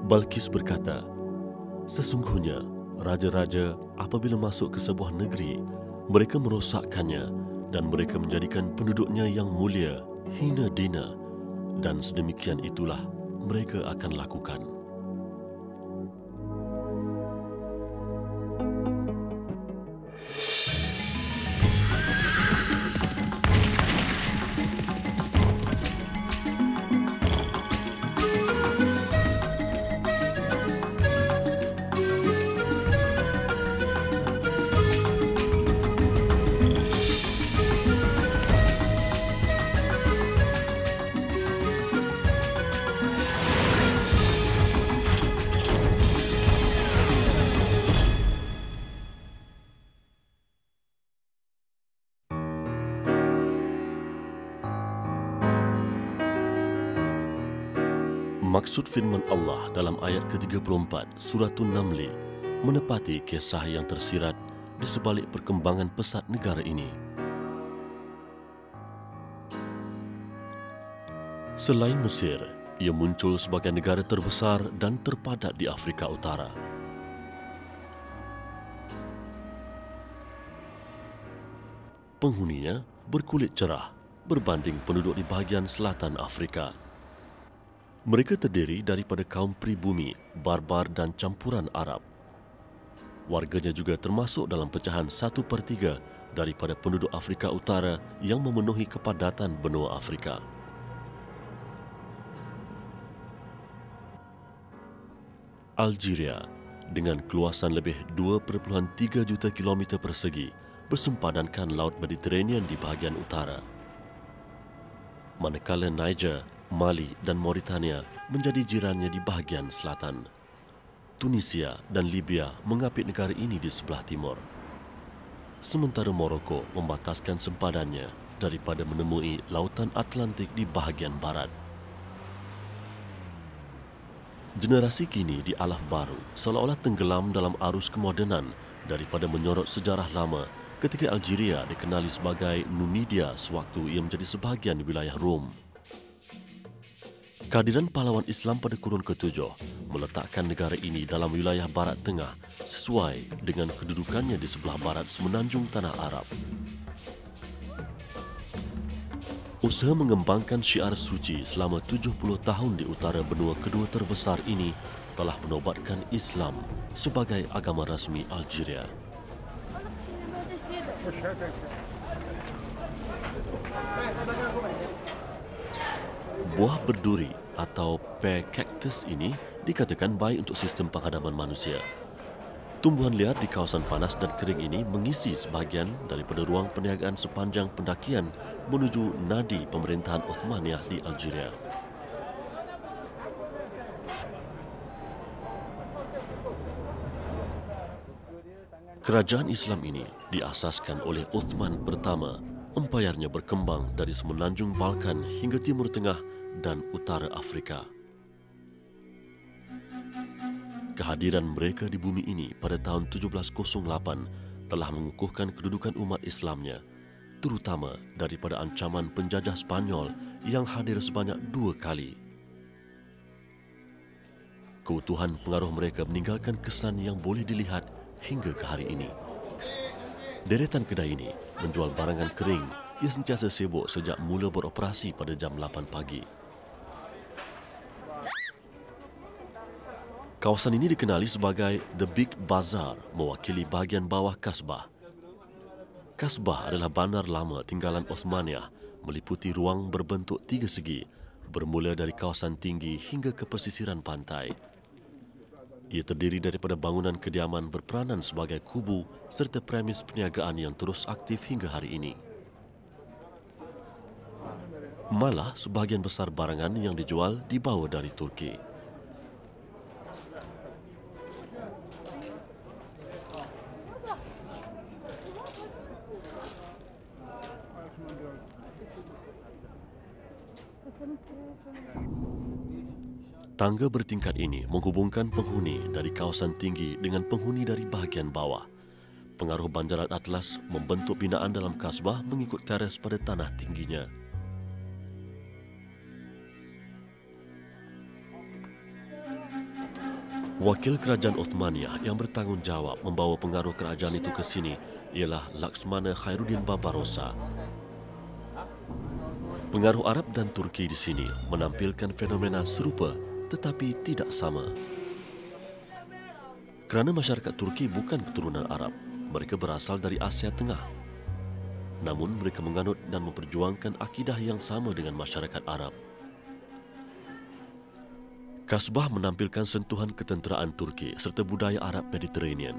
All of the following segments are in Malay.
Balqis berkata, sesungguhnya raja-raja apabila masuk ke sebuah negeri, mereka merosakkannya dan mereka menjadikan penduduknya yang mulia hina dina, dan sedemikian itulah mereka akan lakukan. Maksud firman Allah dalam ayat ke-34 Suratul Naml menepati kisah yang tersirat di sebalik perkembangan pesat negara ini. Selain Mesir, ia muncul sebagai negara terbesar dan terpadat di Afrika Utara. Penghuninya berkulit cerah berbanding penduduk di bahagian selatan Afrika. Mereka terdiri daripada kaum pribumi, barbar dan campuran Arab. Warganya juga termasuk dalam pecahan 1/3 daripada penduduk Afrika Utara yang memenuhi kepadatan benua Afrika. Algeria dengan keluasan lebih 2.3 juta kilometer persegi bersempadankan Laut Mediterranean di bahagian utara. Manakala Niger, Mali dan Mauritania menjadi jirannya di bahagian selatan. Tunisia dan Libya mengapit negara ini di sebelah timur. Sementara Morocco membataskan sempadannya daripada menemui Lautan Atlantik di bahagian barat. Generasi kini di alaf baru seolah-olah tenggelam dalam arus kemodenan daripada menyorot sejarah lama ketika Algeria dikenali sebagai Numidia sewaktu ia menjadi sebahagian wilayah Rom. Kehadiran pahlawan Islam pada kurun ke-7 meletakkan negara ini dalam wilayah barat tengah sesuai dengan kedudukannya di sebelah barat semenanjung Tanah Arab. Usaha mengembangkan syiar suci selama 70 tahun di utara benua kedua terbesar ini telah menobatkan Islam sebagai agama rasmi Algeria. Buah berduri atau pear cactus ini dikatakan baik untuk sistem penghadaman manusia. Tumbuhan liar di kawasan panas dan kering ini mengisi sebahagian daripada ruang perniagaan sepanjang pendakian menuju nadi pemerintahan Uthmaniyah di Algeria. Kerajaan Islam ini diasaskan oleh Uthman pertama. Empayarnya berkembang dari semenanjung Balkan hingga Timur Tengah dan utara Afrika. Kehadiran mereka di bumi ini pada tahun 1708 telah mengukuhkan kedudukan umat Islamnya, terutama daripada ancaman penjajah Spanyol yang hadir sebanyak 2 kali. Keutuhan pengaruh mereka meninggalkan kesan yang boleh dilihat hingga ke hari ini. Deretan kedai ini menjual barangan kering yang sentiasa sibuk sejak mula beroperasi pada jam 8 pagi. Kawasan ini dikenali sebagai The Big Bazaar, mewakili bahagian bawah Kasbah. Kasbah adalah bandar lama tinggalan Uthmaniyah, meliputi ruang berbentuk 3 segi, bermula dari kawasan tinggi hingga ke pesisiran pantai. Ia terdiri daripada bangunan kediaman berperanan sebagai kubu serta premis perniagaan yang terus aktif hingga hari ini. Malah, sebahagian besar barangan yang dijual dibawa dari Turki. Tangga bertingkat ini menghubungkan penghuni dari kawasan tinggi dengan penghuni dari bahagian bawah. Pengaruh banjaran Atlas membentuk binaan dalam kasbah mengikut teres pada tanah tingginya. Wakil kerajaan Uthmaniyah yang bertanggungjawab membawa pengaruh kerajaan itu ke sini ialah Laksmana Khairuddin Barbarossa. Pengaruh Arab dan Turki di sini menampilkan fenomena serupa tetapi tidak sama. Kerana masyarakat Turki bukan keturunan Arab, mereka berasal dari Asia Tengah. Namun mereka menganut dan memperjuangkan akidah yang sama dengan masyarakat Arab. Kasbah menampilkan sentuhan ketenteraan Turki serta budaya Arab Mediterranean.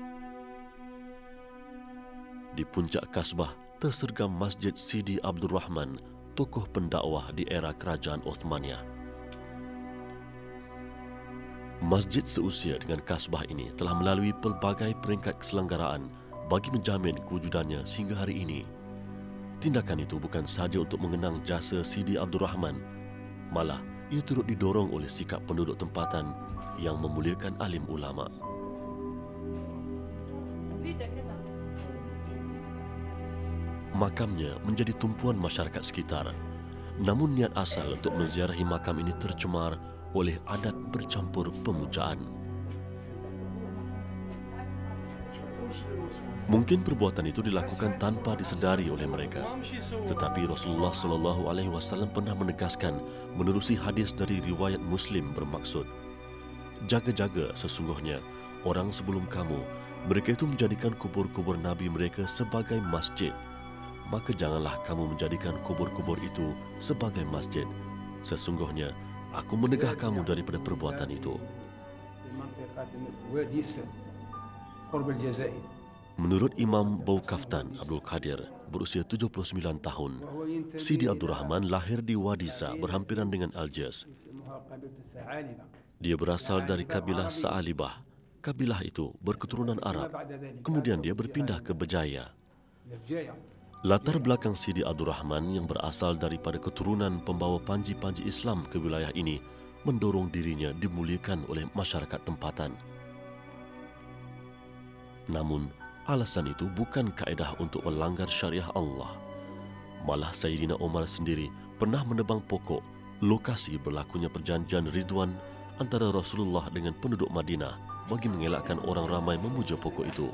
Di puncak Kasbah tersergam Masjid Sidi Abdul Rahman, tokoh pendakwah di era kerajaan Uthmaniyah. Masjid seusia dengan Kasbah ini telah melalui pelbagai peringkat keselenggaraan bagi menjamin kewujudannya sehingga hari ini. Tindakan itu bukan sahaja untuk mengenang jasa Sidi Abdul Rahman, malah ia turut didorong oleh sikap penduduk tempatan yang memuliakan alim ulama. Makamnya menjadi tumpuan masyarakat sekitar. Namun niat asal untuk menziarahi makam ini tercemar oleh adat bercampur pemujaan. Mungkin perbuatan itu dilakukan tanpa disedari oleh mereka. Tetapi Rasulullah SAW pernah menegaskan menerusi hadis dari riwayat Muslim bermaksud, jaga-jaga sesungguhnya orang sebelum kamu, mereka itu menjadikan kubur-kubur Nabi mereka sebagai masjid. Maka janganlah kamu menjadikan kubur-kubur itu sebagai masjid. Sesungguhnya aku menegah kamu daripada perbuatan itu. Menurut Imam Bau Kaftan Abdul Qadir, berusia 79 tahun, Sidi Abdul Rahman lahir di Wadisa berhampiran dengan Algiers. Dia berasal dari kabilah Sa'alibah. Kabilah itu berketurunan Arab. Kemudian dia berpindah ke Bejaya. Latar belakang Sidi Abdul Rahman yang berasal daripada keturunan pembawa panji-panji Islam ke wilayah ini mendorong dirinya dimuliakan oleh masyarakat tempatan. Namun, alasan itu bukan kaedah untuk melanggar syariah Allah. Malah Sayyidina Umar sendiri pernah menebang pokok lokasi berlakunya perjanjian Ridwan antara Rasulullah dengan penduduk Madinah bagi mengelakkan orang ramai memuja pokok itu.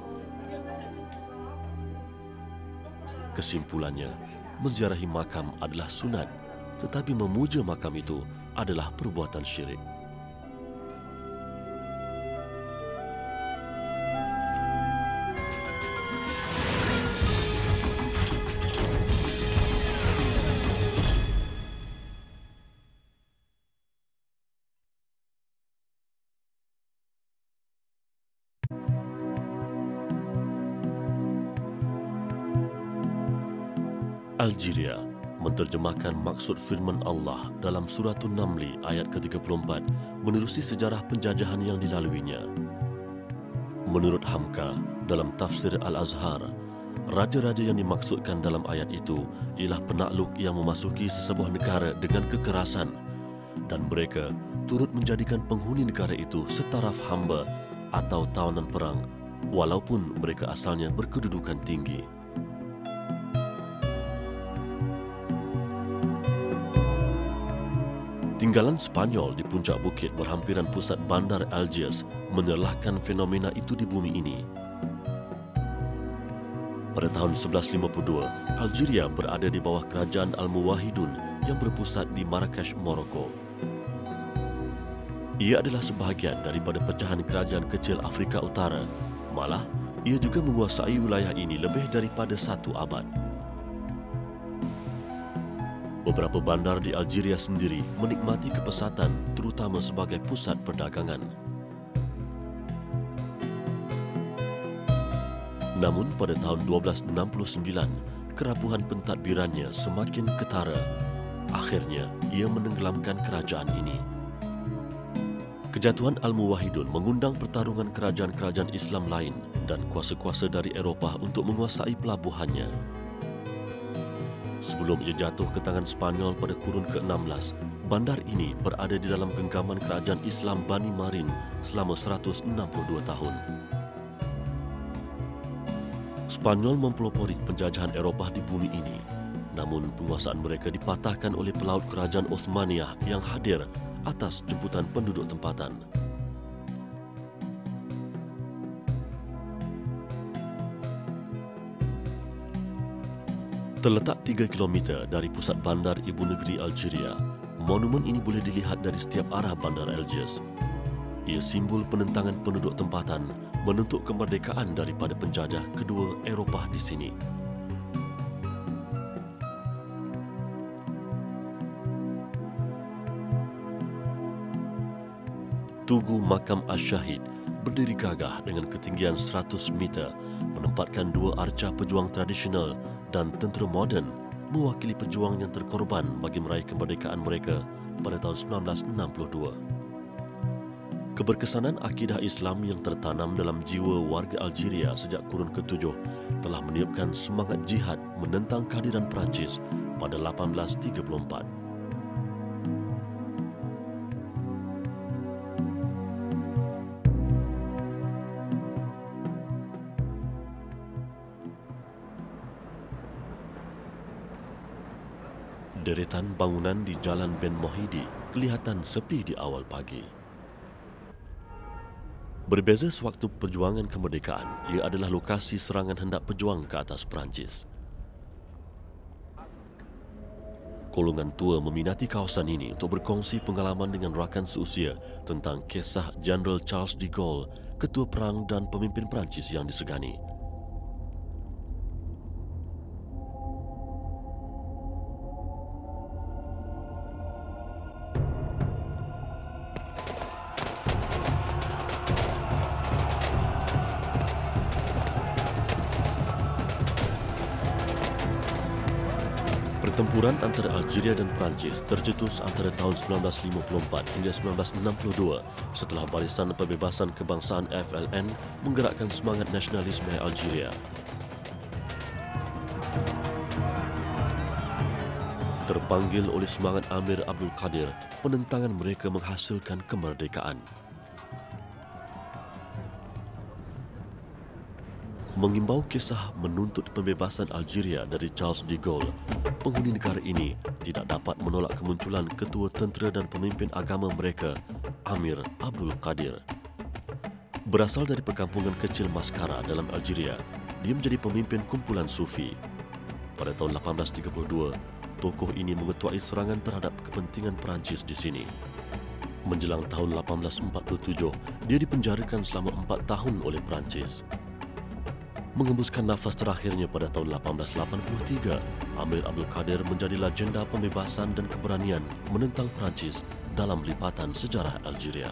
Kesimpulannya, menziarahi makam adalah sunat, tetapi memuja makam itu adalah perbuatan syirik. Algeria menterjemahkan maksud firman Allah dalam Suratul Namli ayat ke-34 menerusi sejarah penjajahan yang dilaluinya. Menurut Hamka dalam tafsir Al-Azhar, raja-raja yang dimaksudkan dalam ayat itu ialah penakluk yang memasuki sesebuah negara dengan kekerasan dan mereka turut menjadikan penghuni negara itu setaraf hamba atau tawanan perang walaupun mereka asalnya berkedudukan tinggi. Tinggalan Spanyol di puncak bukit berhampiran pusat bandar Algiers menyerlahkan fenomena itu di bumi ini. Pada tahun 1152, Algeria berada di bawah kerajaan Al-Muwahhidun yang berpusat di Marrakesh, Morocco. Ia adalah sebahagian daripada pecahan kerajaan kecil Afrika Utara. Malah, ia juga menguasai wilayah ini lebih daripada 1 abad. Beberapa bandar di Algeria sendiri menikmati kepesatan terutama sebagai pusat perdagangan. Namun pada tahun 1269, kerapuhan pentadbirannya semakin ketara. Akhirnya, ia menenggelamkan kerajaan ini. Kejatuhan Al-Muwahhidun mengundang pertarungan kerajaan-kerajaan Islam lain dan kuasa-kuasa dari Eropah untuk menguasai pelabuhannya. Sebelum ia jatuh ke tangan Spanyol pada kurun ke-16, bandar ini berada di dalam genggaman kerajaan Islam Bani Marin selama 162 tahun. Spanyol mempelopori penjajahan Eropah di bumi ini. Namun penguasaan mereka dipatahkan oleh pelaut kerajaan Uthmaniyah yang hadir atas jemputan penduduk tempatan. Terletak 3 kilometer dari pusat bandar ibu negeri Algeria, monumen ini boleh dilihat dari setiap arah bandar Algiers. Ia simbol penentangan penduduk tempatan menuntut kemerdekaan daripada penjajah kedua Eropah di sini. Tugu Makam Ash-Shahid berdiri gagah dengan ketinggian 100 meter, menempatkan dua arca pejuang tradisional dan tentera moden mewakili pejuang yang terkorban bagi meraih kemerdekaan mereka pada tahun 1962. Keberkesanan akidah Islam yang tertanam dalam jiwa warga Algeria sejak kurun ke-7 telah meniupkan semangat jihad menentang kehadiran Perancis pada 1834. Deretan bangunan di Jalan Ben Mohidi kelihatan sepi di awal pagi. Berbeza sewaktu perjuangan kemerdekaan, ia adalah lokasi serangan hendak pejuang ke atas Perancis. Golongan tua meminati kawasan ini untuk berkongsi pengalaman dengan rakan seusia tentang kisah Jeneral Charles de Gaulle, ketua perang dan pemimpin Perancis yang disegani. Pertempuran antara Algeria dan Perancis tercetus antara tahun 1954 hingga 1962 setelah Barisan Pembebasan Kebangsaan FLN menggerakkan semangat nasionalisme Algeria. Terpanggil oleh semangat Amir Abdul Qadir, penentangan mereka menghasilkan kemerdekaan. Mengimbau kisah menuntut pembebasan Algeria dari Charles de Gaulle, penghuni negara ini tidak dapat menolak kemunculan ketua tentera dan pemimpin agama mereka, Amir Abdul Qadir. Berasal dari perkampungan kecil Mascara dalam Algeria, dia menjadi pemimpin kumpulan Sufi. Pada tahun 1832, tokoh ini mengetuai serangan terhadap kepentingan Perancis di sini. Menjelang tahun 1847, dia dipenjarakan selama 4 tahun oleh Perancis. Mengembuskan nafas terakhirnya pada tahun 1883, Amir Abdul Qadir menjadi legenda pembebasan dan keberanian menentang Perancis dalam lipatan sejarah Algeria.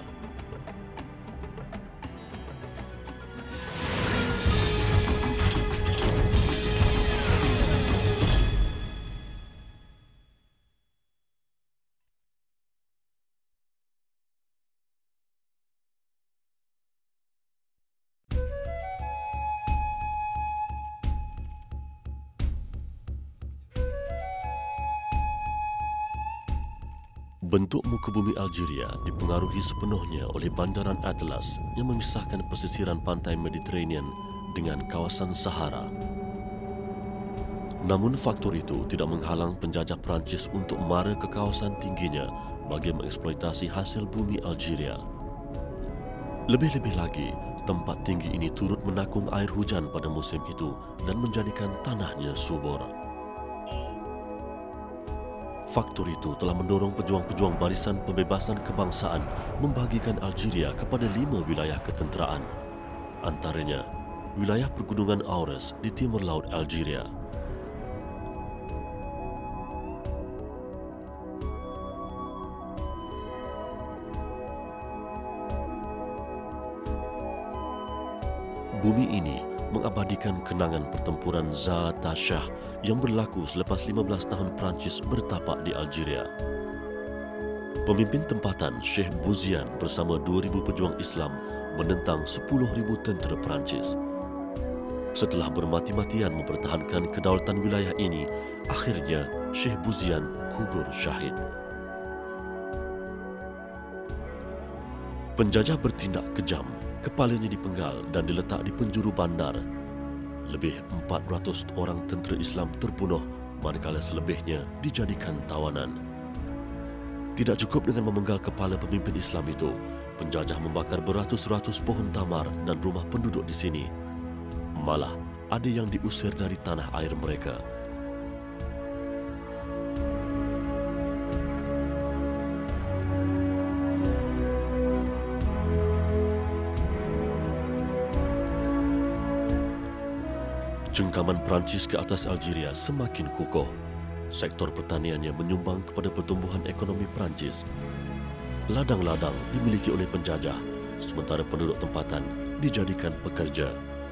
Bentuk muka bumi Algeria dipengaruhi sepenuhnya oleh bandaran Atlas yang memisahkan pesisiran pantai Mediterranean dengan kawasan Sahara. Namun faktor itu tidak menghalang penjajah Perancis untuk mara ke kawasan tingginya bagi mengeksploitasi hasil bumi Algeria. Lebih-lebih lagi, tempat tinggi ini turut menakung air hujan pada musim itu dan menjadikan tanahnya subur. Faktor itu telah mendorong pejuang-pejuang Barisan Pembebasan Kebangsaan membagikan Algeria kepada 5 wilayah ketenteraan. Antaranya, wilayah Pergunungan Aures di timur laut Algeria, bumi ini mengabadikan kenangan pertempuran Za'at Shah yang berlaku selepas 15 tahun Perancis bertapak di Algeria. Pemimpin tempatan Sheikh Bouziane bersama 2,000 pejuang Islam menentang 10,000 tentera Perancis. Setelah bermati-matian mempertahankan kedaulatan wilayah ini, akhirnya Sheikh Bouziane gugur syahid. Penjajah bertindak kejam. Kepalanya dipenggal dan diletak di penjuru bandar. Lebih 400 orang tentera Islam terbunuh, manakala selebihnya dijadikan tawanan. Tidak cukup dengan memenggal kepala pemimpin Islam itu, penjajah membakar beratus-ratus pohon tamar dan rumah penduduk di sini. Malah, ada yang diusir dari tanah air mereka. Cengkaman Perancis ke atas Algeria semakin kukuh. Sektor pertaniannya menyumbang kepada pertumbuhan ekonomi Perancis. Ladang-ladang dimiliki oleh penjajah, sementara penduduk tempatan dijadikan pekerja.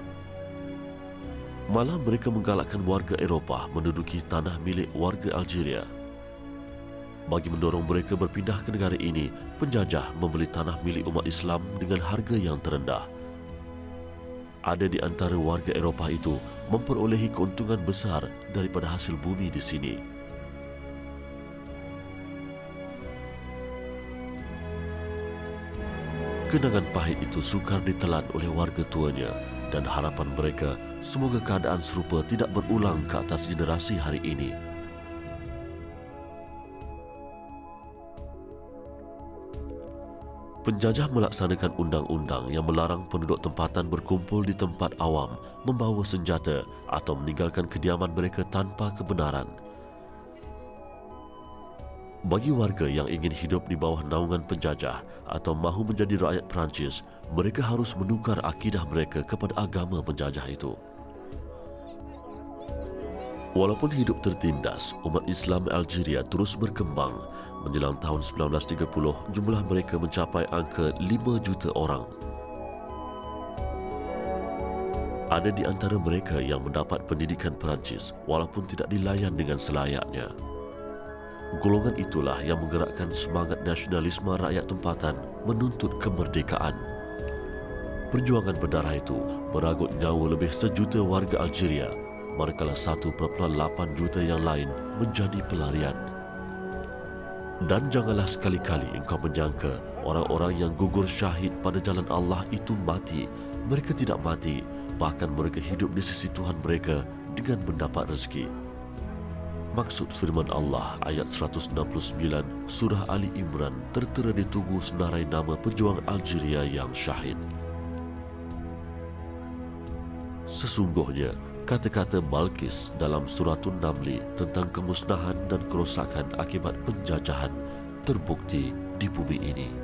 Malah mereka menggalakkan warga Eropah menduduki tanah milik warga Algeria. Bagi mendorong mereka berpindah ke negara ini, penjajah membeli tanah milik umat Islam dengan harga yang terendah. Ada di antara warga Eropah itu memperolehi keuntungan besar daripada hasil bumi di sini. Kenangan pahit itu sukar ditelan oleh warga tuanya dan harapan mereka semoga keadaan serupa tidak berulang ke atas generasi hari ini. Penjajah melaksanakan undang-undang yang melarang penduduk tempatan berkumpul di tempat awam, membawa senjata atau meninggalkan kediaman mereka tanpa kebenaran. Bagi warga yang ingin hidup di bawah naungan penjajah atau mahu menjadi rakyat Perancis, mereka harus menukar akidah mereka kepada agama penjajah itu. Walaupun hidup tertindas, umat Islam Algeria terus berkembang. Menjelang tahun 1930, jumlah mereka mencapai angka 5 juta orang. Ada di antara mereka yang mendapat pendidikan Perancis walaupun tidak dilayan dengan selayaknya. Golongan itulah yang menggerakkan semangat nasionalisme rakyat tempatan menuntut kemerdekaan. Perjuangan berdarah itu meragut nyawa lebih 1 juta warga Algeria, manakala 1,8 juta yang lain menjadi pelarian. Dan janganlah sekali-kali engkau menyangka orang-orang yang gugur syahid pada jalan Allah itu mati. Mereka tidak mati, bahkan mereka hidup di sisi Tuhan mereka dengan mendapat rezeki. Maksud firman Allah ayat 169 surah Ali Imran tertera di tugu senarai nama pejuang Algeria yang syahid. Sesungguhnya, kata-kata Balkis dalam Suratun Namli tentang kemusnahan dan kerosakan akibat penjajahan terbukti di bumi ini.